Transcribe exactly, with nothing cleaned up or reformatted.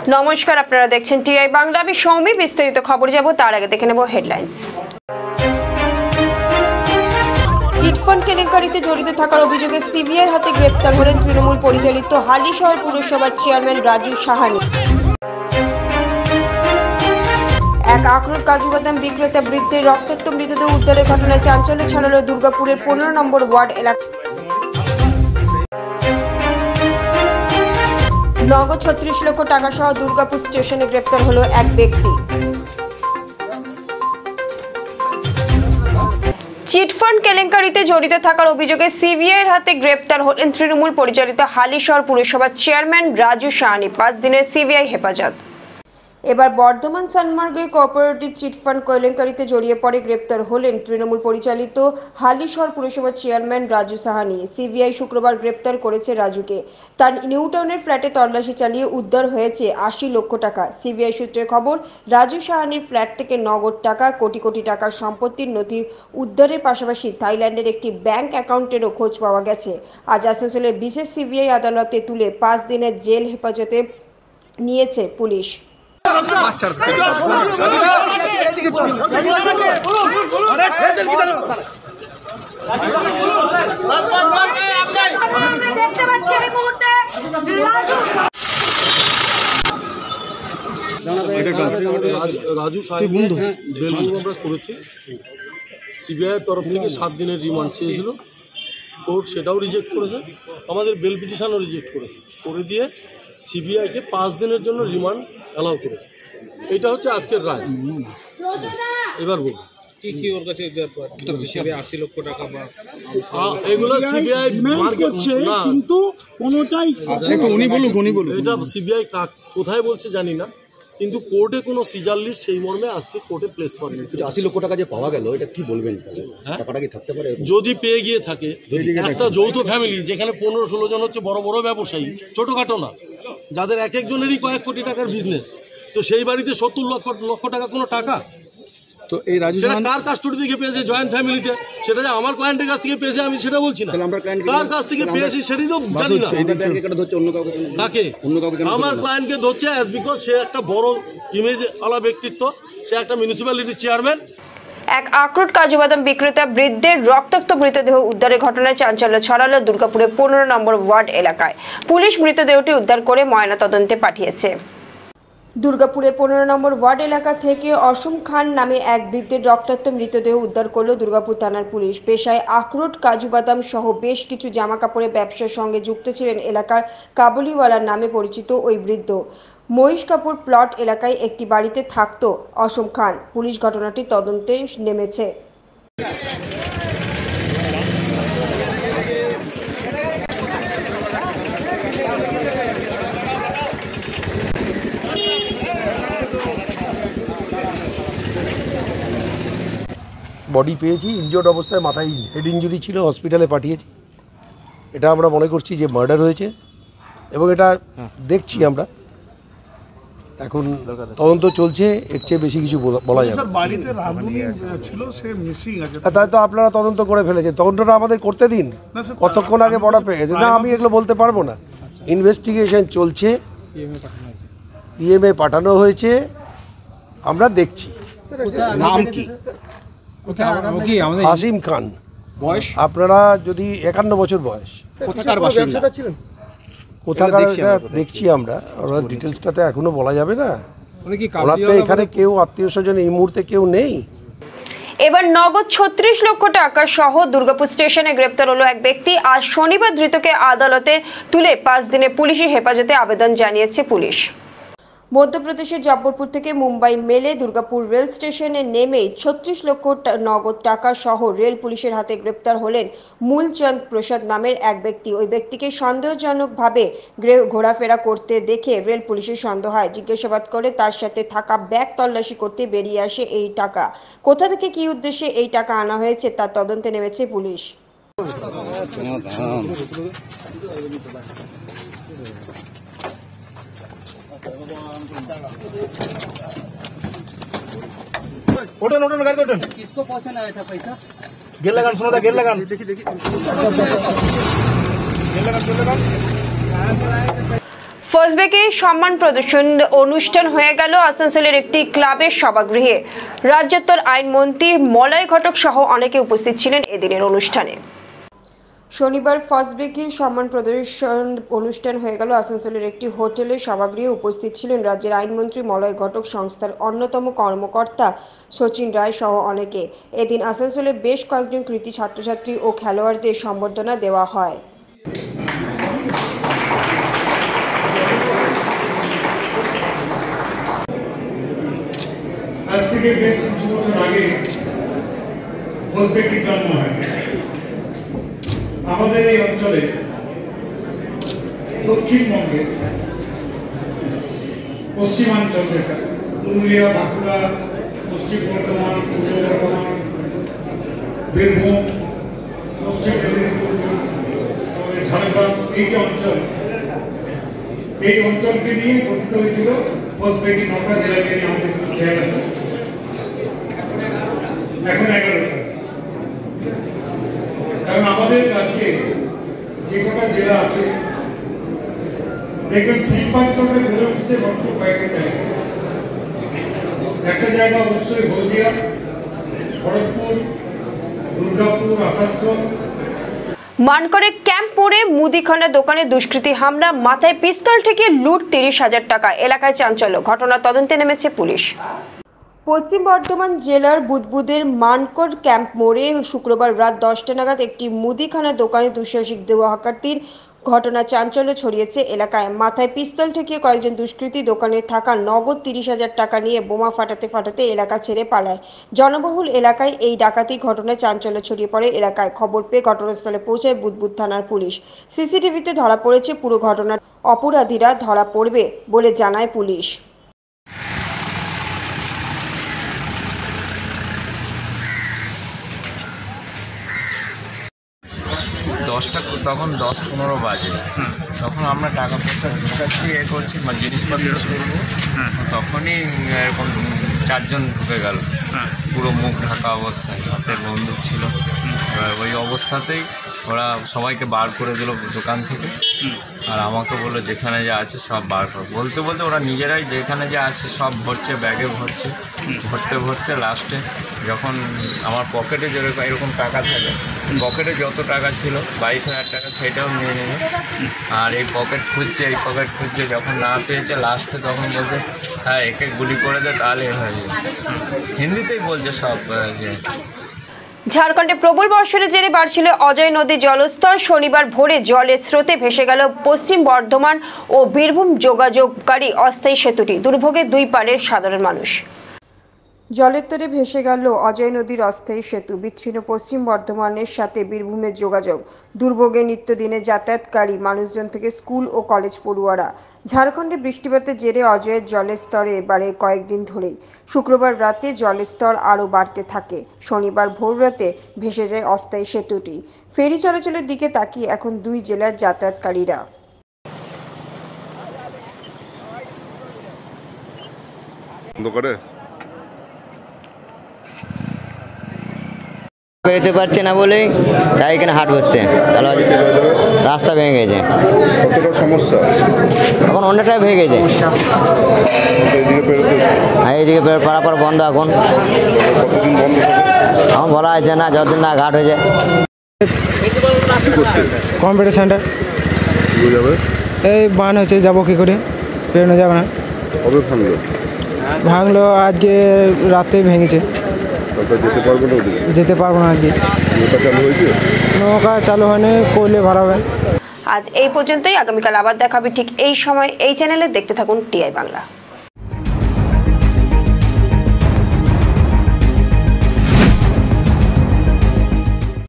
নমস্কার, আপনারা দেখছেন টিআই বাংলা। আমি সৌমি, বিস্তারিত খবর যাব তার আগে দেখে নেব হেডলাইন্স। চিটফান্ড কেলেঙ্কারিতে জড়িত থাকার অভিযোগে সিবিআইয়ের হাতে গ্রেপ্তার হলেন তৃণমূল পরিচালিত হালিশহর পুরসভার চেয়ারম্যান রাজু সাহানি। এক আখরোট কাজু বাদাম বিক্রেতা বৃদ্ধের রক্তাক্ত মৃতদেহ উদ্ধারের ঘটনায় চাঞ্চল্য ছড়ালো দুর্গাপুরের পনেরো নম্বর ওয়ার্ড এলাকা। নগদ ছত্রিশ লক্ষ টাকা সহ দুর্গাপুর স্টেশনে গ্রেপ্তার হলো এক ব্যক্তি। চিটফান্ড কেলেঙ্কারিতে জড়িত থাকার অভিযোগে সিবিআইয়ের হাতে গ্রেপ্তার হলেন তৃণমূল পরিচালিত হালিশহর পুরসভার চেয়ারম্যান রাজু সাহানি। পাঁচ দিনের সিবিআই হেফাজত। এবার বর্ধমান সানমার্গের কোঅপারেটিভ চিটফান্ড কেলেঙ্কারিতে জড়িয়ে পড়ে গ্রেপ্তার হলেন তৃণমূল পরিচালিত হালিশহর পুরসভার চেয়ারম্যান রাজু সাহানি। সিবিআই শুক্রবার গ্রেপ্তার করেছে রাজুকে। তার নিউটাউনের ফ্ল্যাটে তল্লাশি চালিয়ে উদ্ধার হয়েছে আশি লক্ষ টাকা। সিবিআই সূত্রে খবর, রাজু সাহানির ফ্ল্যাট থেকে নগদ টাকা, কোটি কোটি টাকার সম্পত্তির নথি উদ্ধারের পাশাপাশি থাইল্যান্ডের একটি ব্যাংক অ্যাকাউন্টেরও খোঁজ পাওয়া গেছে। আজ আসানসোলের বিশেষ সিবিআই আদালতে তুলে পাঁচ দিনের জেল হেফাজতে নিয়েছে পুলিশ। রাজু সাহেব বেলবুম আমরা করেছি। সিবিআইয়ের তরফ থেকে সাত দিনের রিমান্ড চেয়েছিল, কোর্ট সেটাও রিজেক্ট করেছে, আমাদের বেল পিটিশনও রিজেক্ট করেছে, করে দিয়ে সিবিআইকে পাঁচ দিনের জন্য রিমান্ড অ্যালাউ করেছে। এটা হচ্ছে আজকের রায়। এবার বলুন কি কি ওর কাছে আশি লক্ষ টাকা বা এগুলো সিবিআই কিন্তু কোনোটাই উনি বলুন উনি বলুন এটা সিবিআই কোথায় বলছে জানি না, কিন্তু কোর্টে কোনো সিজার লিস্ট সেই মর্মে আজকে কোর্টে প্লেস করেনি। আশি লক্ষ টাকা যে পাওয়া গেল, এটা কি বলবেন? টাকাটা কি থাকতে পারে? যদি পেয়ে গিয়ে থাকে, একটা যৌথ ফ্যামিলি যেখানে পনেরো ষোলো জন হচ্ছে বড় বড় ব্যবসায়ী, ছোটখাটো না, যাদের এক একজনেরই কয়েক কোটি টাকার বিজনেস, তো সেই বাড়িতে সত্তর লক্ষ লক্ষ টাকা কোনো টাকা? তো এই রাজু সেটা কার কাস্টডি থেকে পেয়েছে? জয়েন্ট ফ্যামিলিতে। সেটা যে আমার ক্লায়েন্টের কাছ থেকে পেয়েছে আমি সেটা বলছি না, কার কাছ থেকে পেয়েছি সেটাই তো জানি না। কাকে? আমার ক্লায়েন্টকে ধরছে অ্যাজ বিকজ সে একটা বড় ইমেজ আলা ব্যক্তিত্ব, সে একটা মিউনিসিপ্যালিটির চেয়ারম্যান। এক আখরোট কাজু বাদাম বিক্রেতা বৃদ্ধের রক্তাক্ত মৃতদেহ উদ্ধারের ঘটনায় চাঞ্চল্য ছড়ালো দুর্গাপুরের পনেরো নম্বর ওয়ার্ড এলাকায়। পুলিশ মৃতদেহটি উদ্ধার করে ময়নাতদন্তে পাঠিয়েছে। দুর্গাপুরের পনেরো নম্বর ওয়ার্ড এলাকা থেকে অসম খান নামে এক বৃদ্ধের রক্তাক্ত মৃতদেহ উদ্ধার করল দুর্গাপুর থানার পুলিশ। পেশায় আখরোট কাজু বাদাম সহ বেশ কিছু জামা কাপড়ের ব্যবসার সঙ্গে যুক্ত ছিলেন এলাকার কাবুলিওয়ালার নামে পরিচিত ওই বৃদ্ধ। মহিষ কাপুর প্লট এলাকায় একটি বাড়িতে থাকত অসম খান। পুলিশ ঘটনাটি তদন্তে নেমেছে। বডি পেয়েছি, ইনজোর্ড অবস্থায়, মাথায় হেড ইঞ্জুরি ছিল, হসপিটালে পাঠিয়েছি। এটা আমরা মনে করছি যে মার্ডার হয়েছে এবং এটা দেখছি আমরা, এখন তদন্ত চলছে, এর চেয়ে বেশি কিছু বলা যাবে না। তাই তো আপনারা তদন্ত করে ফেলেছেন, তদন্তটা আমাদের করতে দিন, কতক্ষণ আগে বড় পেয়ে গেছে না আমি এগুলো বলতে পারবো না। ইনভেস্টিগেশন চলছে, পিএমএ পাঠানো হয়েছে, আমরা দেখছি। নাম কি? আসিম খান। বয়স আপনারা যদি একান্ন বছর বয়স। কোথাকার বাসিন্দা ছিলেন? কোথাকার দেখছি আমরা, ওরা ডিটেলসটাতে এখনো বলা যাবে না। ওরা তো এখানে কেউ আত্মীয় স্বজন এই মুহূর্তে কেউ নেই। এবার নগদ ছত্রিশ লক্ষ টাকা সহ দুর্গাপুর স্টেশনে গ্রেপ্তার হলো এক ব্যক্তি। আজ শনিবার ধৃতকে আদালতে তুলে পাঁচ দিনে পুলিশি হেফাজতে আবেদন জানিয়েছে পুলিশ। মধ্যপ্রদেশের জব্বলপুর থেকে মুম্বাই মেলে দুর্গাপুর রেল স্টেশনে নেমে ছত্রিশ লক্ষ নগদ টাকা সহ রেল পুলিশের হাতে গ্রেপ্তার হলেন মূলচন্দ প্রসাদ নামের এক ব্যক্তি। ওই ব্যক্তিকে সন্দেহজনকভাবে ঘোরাফেরা করতে দেখে রেল পুলিশের সন্দেহ হয়। জিজ্ঞাসাবাদ করে তার সাথে থাকা ব্যাগ তল্লাশি করতে বেরিয়ে আসে এই টাকা। কোথা থেকে কী উদ্দেশ্যে এই টাকা আনা হয়েছে তার তদন্তে নেমেছে পুলিশ। उठन उठन गाड़ी उठन। किसको पहुंचाना आया था पैसा? गेर लगान सुनो था, गेर लगान देखी देखी गेर लगान गेर लगान। ফজবেকে সম্মান প্রদর্শন অনুষ্ঠান হয়ে গেল আসানসোলের একটি ক্লাবের সভাগৃহে। রাজ্যোত্তর আইনমন্ত্রী মলয় ঘটক সহ অনেকে উপস্থিত ছিলেন এদিনের অনুষ্ঠানে। শনিবার ফজবেকির সম্মান প্রদর্শন অনুষ্ঠান হয়ে গেল আসানসোলের একটি হোটেলের সভাগৃহে। উপস্থিত ছিলেন রাজ্যের আইনমন্ত্রী মলয় ঘটক, সংস্থার অন্যতম কর্মকর্তা সচিন রায় সহ অনেকে। এদিন আসানসোলের বেশ কয়েকজন কৃতী ছাত্রছাত্রী ও খেলোয়াড়দের সম্বর্ধনা দেওয়া হয়। আজ থেকে বেশ কিছু বছর আগে ফজবেকি জন্ম হয়। আমাদের এই অঞ্চলে দক্ষিণবঙ্গে পশ্চিমাঞ্চলের পুরুলিয়া, বাঁকুড়া, পশ্চিম বর্ধমান, পূর্ব বর্ধমান, বীরভূম, পশ্চিম মেদিনীপুর, ঝাড়গ্রাম, এই যে অঞ্চল, এই অঞ্চলকে নিয়ে গঠিত হয়েছিল ফজবেকি। নটা জেলাকে নিয়ে আমাদের খেয়াল আছে, এখন এগারোটা। কারণ আমাদের রাজ্যে যে কটা জেলা আছে দেখবেন শিল্পাঞ্চলে গড়ে উঠেছে মাত্র কয়েকটা জায়গা। একটা জায়গা অবশ্যই হলদিয়া, খড়গপুর, দুর্গাপুর, আসানসোল। মানকরের ক্যাম্প মোড়ে মুদিখানা দোকানে দুষ্কৃতী হামলা, মাথায় পিস্তল থেকে লুট তিরিশ হাজার টাকা। এলাকায় চাঞ্চল্য, ঘটনা তদন্তে নেমেছে পুলিশ। পশ্চিম বর্ধমান জেলার বুদবুদের মানকর ক্যাম্প মোড়ে শুক্রবার রাত দশটা নাগাদ একটি মুদিখানা দোকানে দুঃসাহসিক ডাকাতির ঘটনা চাঞ্চল্য ছড়িয়েছে এলাকায়। মাথায় পিস্তল ঠেকিয়ে কয়েকজন দুষ্কৃতী দোকানে থাকা নগদ তিরিশ হাজার টাকা নিয়ে বোমা ফাটাতে ফাটাতে এলাকা ছেড়ে পালায়। জনবহুল এলাকায় এই ডাকাতি ঘটনায় চাঞ্চল্য ছড়িয়ে পড়ে এলাকায়। খবর পেয়ে ঘটনাস্থলে পৌঁছায় বুদবুদ থানার পুলিশ। সিসিটিভিতে ধরা পড়েছে পুরো ঘটনার। অপরাধীরা ধরা পড়বে বলে জানায় পুলিশ। দশটা তখন দশ পনেরো বাজে, তখন আমরা টাকা পয়সা ঢুকাচ্ছি, এ করছি, জিনিসপত্র করবো, তখনই এরকম চারজন ঢুকে গেল, পুরো মুখ ঢাকা অবস্থায়, হাতে বন্দুক ছিল। এবার ওই অবস্থাতেই ওরা সবাইকে বার করে দিল দোকান থেকে, আর আমাকে বললো যেখানে যা আছে সব বার কর। বলতে বলতে ওরা নিজেরাই যেখানে যা আছে সব ভরছে, ব্যাগে ভরছে, ভরতে ভরতে লাস্টে যখন আমার পকেটে যেরকম এরকম টাকা থাকে, পকেটে যত টাকা ছিল বাইশ হাজার টাকা সেটাও নিয়ে নেবে। আর এই পকেট খুঁজছে, এই পকেট খুঁজছে, যখন না পেয়েছে লাস্টে তখন বলছে হ্যাঁ একে গুলি করে দে তাহলে হয়ে যাবে। হিন্দিতেই বলছে সব। যে ঝাড়খণ্ডে প্রবল বর্ষণের জেরে বাড়ছিল অজয় নদীর জলস্তর। শনিবার ভোরে জলের স্রোতে ভেসে গেল পশ্চিম বর্ধমান ও বীরভূম যোগাযোগকারী অস্থায়ী সেতুটি। দুর্ভোগে দুই পাড়ের সাধারণ মানুষ। জলের তরে ভেসে গেল অজয় নদীর অস্থায়ী সেতু। বিচ্ছিন্ন পশ্চিম বর্ধমানের সাথে বীরভূমের যোগাযোগ। দুর্ভোগে নিত্যদিনে যাতায়াতকারী মানুষজন থেকে স্কুল ও কলেজ পড়ুয়ারা। ঝাড়খণ্ডে বৃষ্টিপাতের জেরে অজয়ের জলের স্তরে বাড়ে কয়েকদিন ধরেই। শুক্রবার রাতে জলের স্তর আরও বাড়তে থাকে। শনিবার ভোর রাতে ভেসে যায় অস্থায়ী সেতুটি। ফেরি চলাচলের দিকে তাকিয়ে এখন দুই জেলার যাতায়াতকারীরা। বেরোতে পারছে না বলেই তাই এখানে হাট বসছে, তাহলে রাস্তা ভেঙে গেছে। কতটা সমস্যা এখন অনেকটাই ভেঙে গেছে। হ্যাঁ, এইদিকে পারাপার বন্ধ এখন। কতদিন বন্ধ হবে আমার বলা আছে না, যতদিন না ঘাট হয়ে যায়। কম্পিউটার সেন্টার যাবে, এই বান হচ্ছে, যাবো কী করে, বেরোনো যাবে না। কবে ভাঙলো? ভাঙলো আজকে রাতে ভেঙেছে। যেতে পারবো না ওদিকে, যেতে পারবো না আজকে। নৌকা চালু হয়েছে? নৌকা চালু হয়নি, করলে ভাড়া হবে। আজ এই পর্যন্তই। আগামীকাল আবার দেখা হবে ঠিক এই সময় এই চ্যানেলে। দেখতে থাকুন টিআই বাংলা।